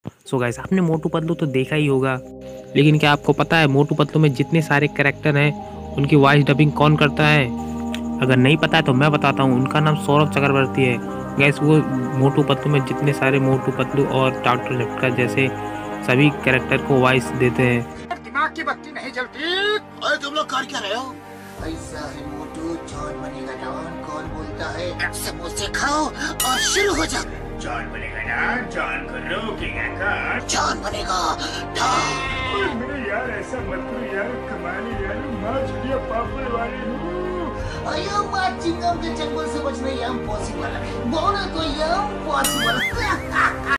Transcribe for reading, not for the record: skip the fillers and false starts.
So guys, आपने मोटू पतलू तो देखा ही होगा, लेकिन क्या आपको पता है मोटू पतलू में जितने सारे कैरेक्टर हैं उनकी वॉइस डबिंग कौन करता है? अगर नहीं पता है तो मैं बताता हूँ, उनका नाम सौरभ चक्रवर्ती है। गैस वो मोटू पतलू में जितने सारे मोटू पतलू और डॉक्टर झटका जैसे सभी कैरेक्टर को वॉइस देते हैं। दिमाग की बत्ती नहीं जलती। अरे तुम लोग कर क्या रहे हो? ऐसा है मोटू, जॉन बनेगा डॉन। कौन बोलता है? समोसे खाओ और शुरू हो जाओ। जॉन बनेगा ना, जॉन को रोकेगा कौन? जॉन बनेगा डॉन। ओए मेरे यार, ऐसा मत करो यार, कमाली यार, माँ छुड़िया पापड़ वाली हूँ। अयो माँ चिंगम के चंगुल से बचना ये इम्पॉसिबल है। बोलो तो ये इम्पॉसिबल।